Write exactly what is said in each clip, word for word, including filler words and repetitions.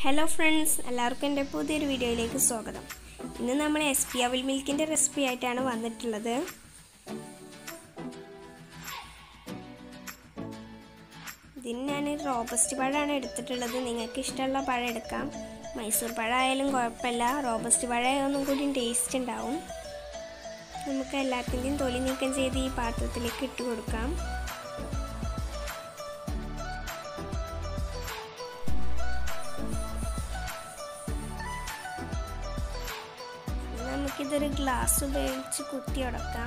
Hello friends, എല്ലാവർക്കും എൻ്റെ പുതിയൊരു വീഡിയോയിലേക്ക് സ്വാഗതം. ഇന്ന് നമ്മൾ എസ് പി അവിൽ മിൽക്കിൻ്റെ റെസിപ്പി ആയിട്ടാണ് വന്നിട്ടുള്ളത്. ഇതിന് ഞാൻ റോബസ്റ്റ് പഴമാണ് എടുത്തിട്ടുള്ളത്. നിങ്ങൾക്ക് ഇഷ്ടമുള്ള പഴം എടുക്കാം. മൈസൂർ പഴമായാലും കുഴപ്പമില്ല, റോബസ്റ്റ് പഴം ഒന്നും കൂടി ടേസ്റ്റ് ഉണ്ടാവും. നമുക്ക് എല്ലാത്തിൻ്റെയും തൊലി നീക്കം ചെയ്ത് ഈ പാത്രത്തിലേക്ക് ഇട്ട് കൊടുക്കാം. നമുക്കിതൊരു ഗ്ലാസ് ഉപയോഗിച്ച് കുത്തി ഉടക്കാം.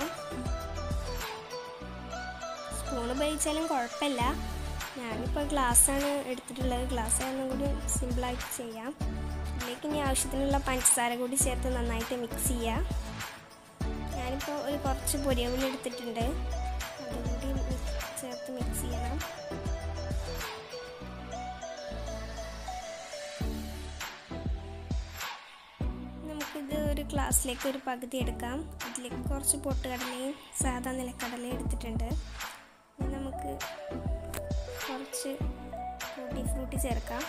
സ്പൂൺ ഉപയോഗിച്ചാലും കുഴപ്പമില്ല. ഞാനിപ്പോൾ ഗ്ലാസ്സാണ് എടുത്തിട്ടുള്ളത്. ഗ്ലാസ് ആയാലും കൂടി സിമ്പിളായിട്ട് ചെയ്യാം. ഇതിലേക്ക് ഇനി ആവശ്യത്തിനുള്ള പഞ്ചസാര കൂടി ചേർത്ത് നന്നായിട്ട് മിക്സ് ചെയ്യാം. ഞാനിപ്പോൾ ഒരു കുറച്ച് പൊരിയവിൽ എടുത്തിട്ടുണ്ട്, അതുകൂടി ചേർത്ത് മിക്സ് ചെയ്യണം. നമുക്കിത് ഒരു ഗ്ലാസ്സിലേക്ക് ഒരു പകുതി എടുക്കാം. ഇതിലേക്ക് കുറച്ച് പൊട്ടുകടലയും സാധാ നിലക്കടലയും എടുത്തിട്ടുണ്ട്. ഇനി നമുക്ക് കുറച്ച് ടൂട്ടി ഫ്രൂട്ടി ചേർക്കാം.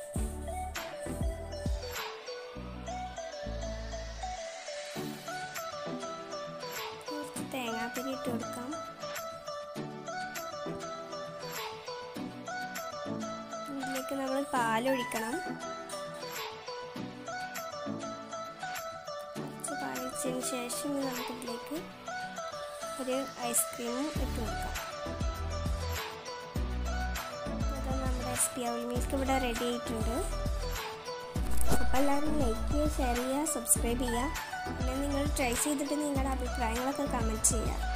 കുറച്ച് തേങ്ങാപ്പിരി ഇട്ട് കൊടുക്കാം. ഇതിലേക്ക് നമ്മൾ പാലൊഴിക്കണം. പാലിച്ചതിന് ശേഷം നമുക്കിതിലേക്ക് ഒരു ഐസ്ക്രീമും ഇട്ട് കൊടുക്കാം. അപ്പോൾ നമ്മുടെ എസ് പി അവിൽ മിൽക്ക് ഇവിടെ റെഡി ആയിട്ടുണ്ട്. അപ്പോൾ എല്ലാവരും ലൈക്ക് ചെയ്യുക, ഷെയർ ചെയ്യുക, സബ്സ്ക്രൈബ് ചെയ്യുക. പിന്നെ നിങ്ങൾ ട്രൈ ചെയ്തിട്ട് നിങ്ങളുടെ അഭിപ്രായങ്ങളൊക്കെ കമൻറ്റ് ചെയ്യുക.